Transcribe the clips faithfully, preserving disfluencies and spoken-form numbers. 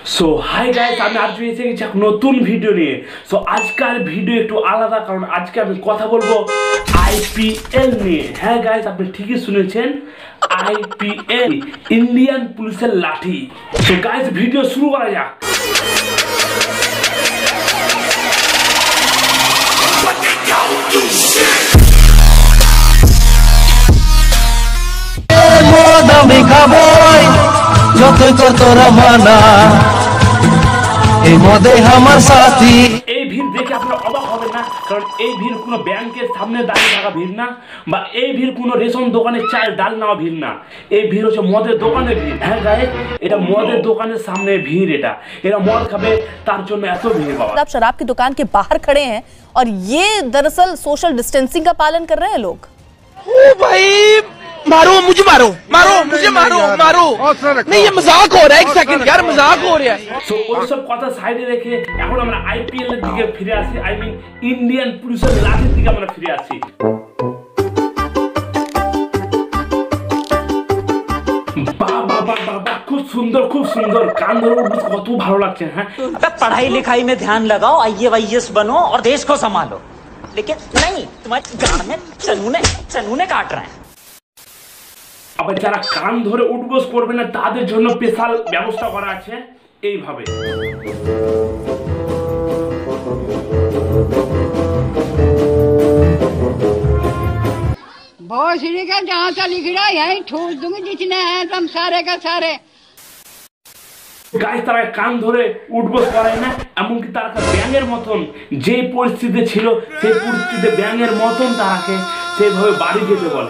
So hi guys, আমি আজ এসে গেছি এক নতুন ভিডিও নিয়ে। সো আজকের ভিডিও একটু আলাদা, কারণ আজকে আমি কথা বলবো আইপিএল নিয়ে। হ্যাঁ গাইস, আপনি ঠিকই শুনেছেন, আইপিএল, ইন্ডিয়ান পুলিশের লাঠি। সো গাইস, ভিডিও শুরু করা যাক। যতই কর তোরা মানা, এই মদে আমার সাথী। এই ভিড় দেখে আপনারা অবাক হবেন না, কারণ এই ভিড় কোনো ব্যাংকের সামনে দাঁড়িয়ে থাকা ভিড় না, বা এই ভিড় কোনো রেশন দোকানের চাল ডাল নেওয়া ভিড় না। এই ভিড় হচ্ছে মদের দোকানের ভিড়। হ্যাঁ গাইস, এটা মদের দোকানের সামনে ভিড়। এটা এরা মদ খাবে, তার জন্য এত ভিড়। বাবা, आप शराब की दुकान के बाहर खड़े हैं और ये दरअसल सोशल डिस्टेंसिंग का पालन कर रहे हैं लोग। ओ भाई, मारो मुझे, मारो मारो मुझे, मारो मारो। नहीं, ये मजाक हो रहा है। एक सेकंड यार, मजाक हो रहा है। সো ওই সব কথা সাইডে রেখে এখন আমরা আইপিএল এর দিকে ফিরে আসি। আই মিন ইন্ডিয়ান পুলিশের লাঠির দিকে আমরা ফিরে আসি। বাবা বাবা, খুব সুন্দর, খুব সুন্দর। কান ধরে উঠবে, কত ভালো লাগছে। হ্যাঁ, पढ़ाई लिखाई में ध्यान लगाओ, आईए वाईएस बनो और देश को संभालो। लेकिन नहीं, तुम्हारे गांड में चनूने चनूने काट रहे हैं। আবার যারা কান ধরে উঠবোস করবে না, তাদের জন্য স্পেশাল ব্যবস্থা করা আছে এইভাবে। भोसड़ी का जहाँ से लिख रहा है यही ठूस दूंगी, जितने हैं तुम सारे का सारे। গাইস, তারা কান ধরে উঠবোস করায় না, এমনকি তারা ব্যাঙের মতন যে পরিস্থিতি ছিল সেই পরিস্থিতিতে ব্যাঙের মতন তারাকে সেইভাবে বাড়ি যেতে বলে।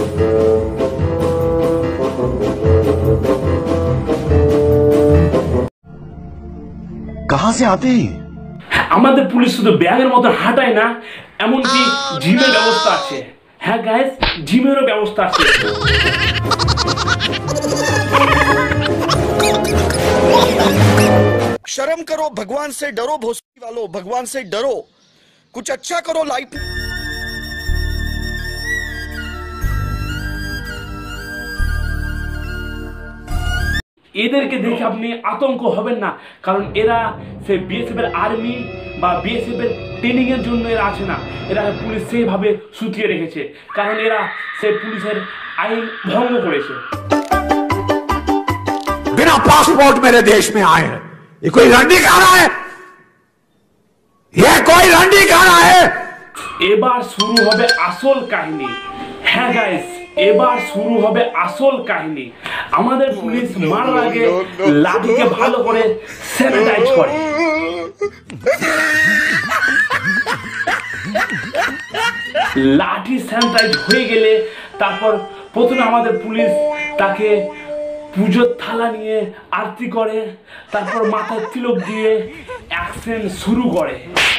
कहां से आते हैं? আমাদের পুলিশ শুধু ব্যাঙের মতো হাঁটায় না, এমনকি জিমের ব্যবস্থা আছে। হ্যাঁ গাইস, জিমেরও ব্যবস্থা আছে। शर्म करो, भगवान से डरो, भोसड़ी वालों, भगवान से डरो, कुछ अच्छा करो लाइफ। এদেরকে দেখে আপনি আতঙ্ক হবেন না, কারণ এরা সে বিএসএফ এর আর্মি বা বিএসএফ এর ট্রেনিং এর জন্য এরা আছে না। এরা পুলিশ সেইভাবে সুতিয়ে রেখেছে, কারণ এরা সে পুলিশের আইন ভঙ্গ করেছে। बिना पासपोर्ट मेरे देश में आए हैं, ये कोई रंडी खाना है? ये कोई रंडी खाना है? এবার শুরু হবে আসল কাহিনী। হ্যাঁ গাইস, এবার শুরু হবে আসল কাহিনী। আমাদের পুলিশ মারার আগে লাঠিকে ভালো করে স্যানিটাইজ করে। লাঠি স্যানিটাইজ হয়ে গেলে তারপর প্রথমে আমাদের পুলিশ তাকে পুজোর থালা নিয়ে আরতি করে, তারপর মাথায় তিলক দিয়ে অ্যাকশন শুরু করে।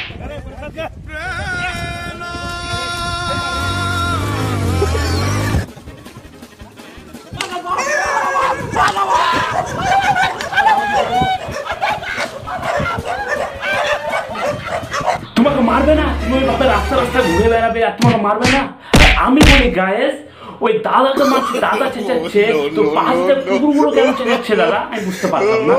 তোমাকে মারবে না, তুমি ওইভাবে রাস্তা রাস্তা ঘুরে বেড়াবে আর তোমাকে মারবে না। আমি বলি গায়েস, ওই দাদাকে মারছে, দাদা চেঁচাচ্ছে, তো পাশে কুকুরগুলো কেন চেঁচাচ্ছে দাদা, আমি বুঝতে পারলাম না।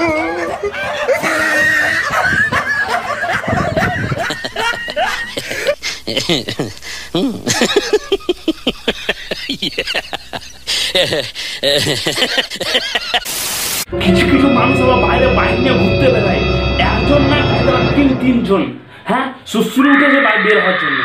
কিছু কিছু মানুষ আবার বাইরে বাইক নিয়ে ঘুরতে বেড়ায়, একজন না তিন তিনজন। হ্যাঁ, সুশ্রী উঠেছে বাইক বের হওয়ার জন্য।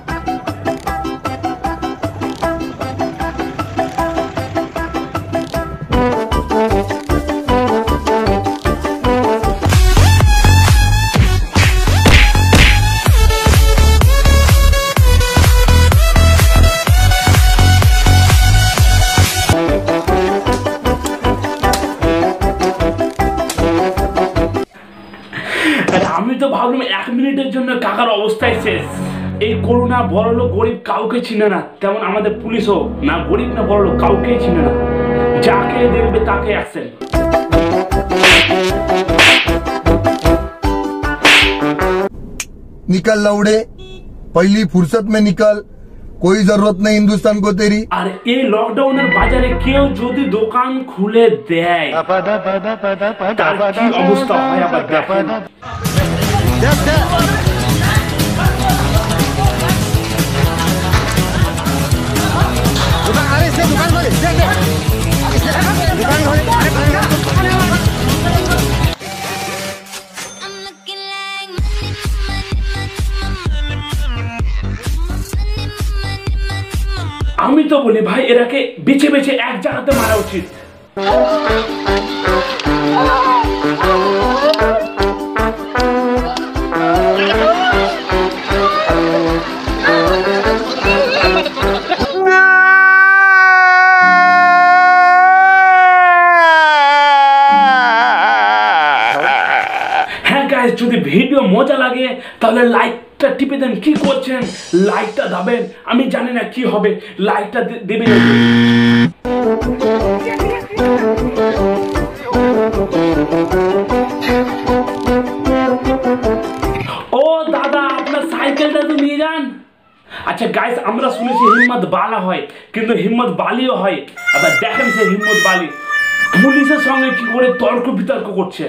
আমি তো ভাবলাম এক মিনিটের জন্য কাকার অবস্থায় শেষ। এই করোনা বড়লোক গরিব কাউকে চিনে না, তেমন আমাদের পুলিশও না গরিব না বড়লোক কাউকেই চিনে না, যাকে দেখবে তাকে আসেন। निकल लौड़े, पहली फुर्सत में निकल, कोई जरूरत नहीं हिंदुस्तान को तेरी। আর এই লকডাউনের বাজারে কেউ যদি দোকান খুলে দেয় তার কি অবস্থা হয় আবার দেখেন। আমি তো বলি ভাই এরাকে বেছে বেছে এক জায়গাতে মারা উচিত। হ্যাঁ গাইস, যদি ভিডিও মজা লাগে তাহলে লাইকটা টিপে দেন। কি করছেন? লাইকটা দাবেন। আমি জানি না কি হবে, লাইকটা দেবেন। ও দাদা, আপনার সাইকেলটা তো নিয়ে যান। আচ্ছা গাইস, আমরা শুনেছি হিম্মত বালা হয়, কিন্তু হিম্মত বালিও হয়। আবার দেখেন সে হিম্মত বালি পুলিশের সঙ্গে কি করে তর্ক বিতর্ক করছে।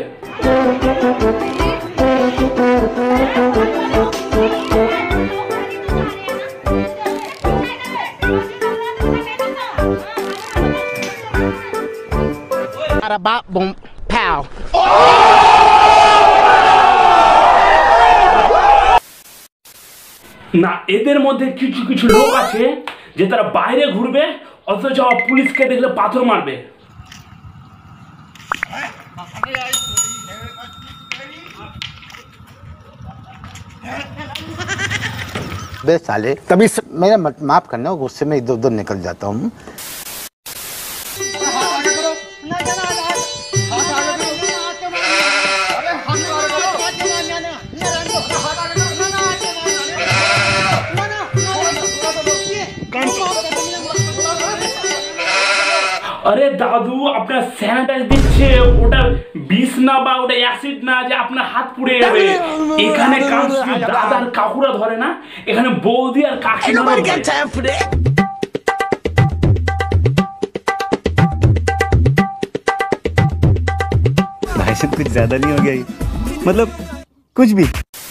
না, এদের মধ্যে কিছু কিছু লোক আছে যে তারা বাইরে ঘুরবে অথচ পুলিশকে দেখলে পাথর মারবে। बे साले, तभी मेरा माफ करना, गुस्से में इधर उधर निकल जाता हूँ। अरे दादू, আপনার স্যানিটাইজ দিচ্ছে, ওটা বিষ না বা ওটা অ্যাসিড না যে আপনার হাত পুড়ে যাবে। এখানে কাজ দাদার কাকুরা ধরে না, এখানে বৌদি আর কাকিমা ধরে। भाई साहब कुछ ज्यादा नहीं हो गया ये? मतलब कुछ भी।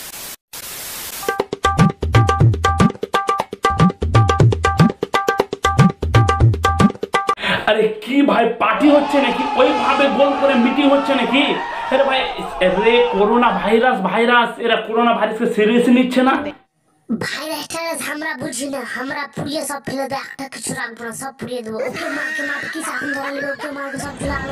আরে কি ভাই, পার্টি হচ্ছে নাকি? ওইভাবে গোল করে মিটিং হচ্ছে নাকি? আরে ভাই, রে করোনা ভাইরাস ভাইরাস এরা করোনা ভাইরাসকে সিরিয়াস নিচ্ছে না। ভাইরাস টাইরাস আমরা বুঝি না, আমরা পুড়িয়ে সব ফেলে দেয়, একটা কিছু রাখবো না, সব পুড়িয়ে দেবো। ওকে মারকে মারকে কি সাকুন ধরা নেবে, ওকে মারকে সব ফেলে আলো।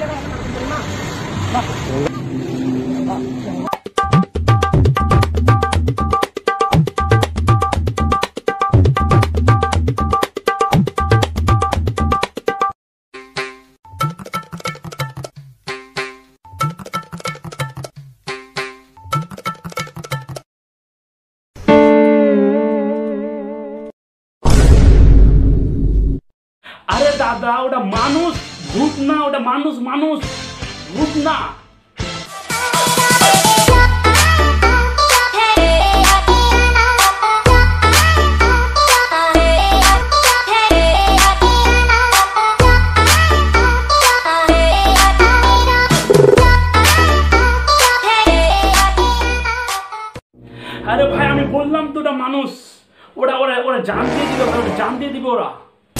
আরে দাদা, ওটা মানুষ, ভূত না। ওটা মানুষ, মানুষ, ভূত না। আরে ভাই, আমি বললাম তো ওটা মানুষ। ওরা ওরা ওরা জান দিয়ে দিবে, ওরা জান দিয়ে দিবে ওরা।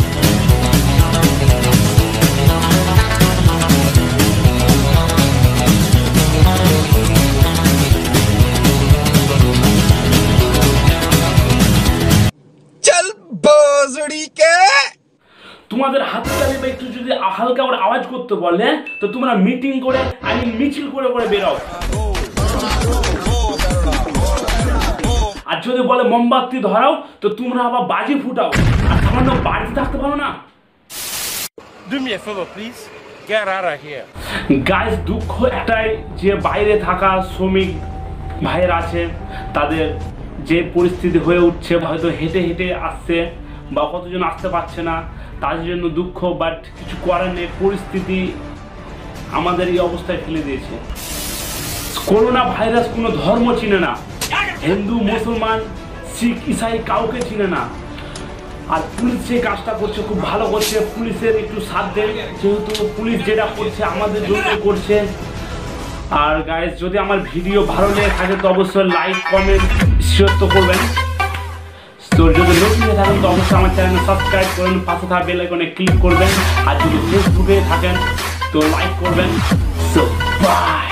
তোমাদের হাততালি বা একটু যদি হালকা করে আওয়াজ করতে বলে তো তোমরা মিটিং করে আমি মিছিল করে করে বেরাও। আর যদি বলে মোমবাতি ধরাও তো তোমরা আবার বাজি ফুটাও। আর সামান্য বাড়িতে থাকতে পারো না। Do me a favor, please. Get out of here. Guys, দুঃখ একটাই যে বাইরে থাকা শ্রমিক ভাইয়ের আছে, তাদের যে পরিস্থিতি হয়ে উঠছে, হয়তো হেঁটে হেঁটে আসছে বা কতজন আসতে পারছে না, তার জন্য দুঃখ। বাট কিছু করার নেই, পরিস্থিতি আমাদের এই অবস্থায় ফেলে দিয়েছে। করোনা ভাইরাস কোনো ধর্ম চিনে না, হিন্দু মুসলমান শিখ ইসাই কাউকে চিনে না। আর পুলিশ যে কাজটা করছে খুব ভালো করছে, পুলিশের একটু সাথ দেন, যেহেতু পুলিশ যেটা করছে আমাদের জন্য করছে। আর গাইস যদি আমার ভিডিও ভালো লেগে থাকে তো অবশ্যই লাইক কমেন্ট শেয়ার তো করবেন। তো যদি নতুন হয়ে থাকেন তো অবশ্যই আমার চ্যানেল সাবস্ক্রাইব করবেন, পাশে থাকা বেল আইকনে ক্লিক করবেন। আর যদি ফেসবুকে থাকেন তো লাইক করবেন। So by.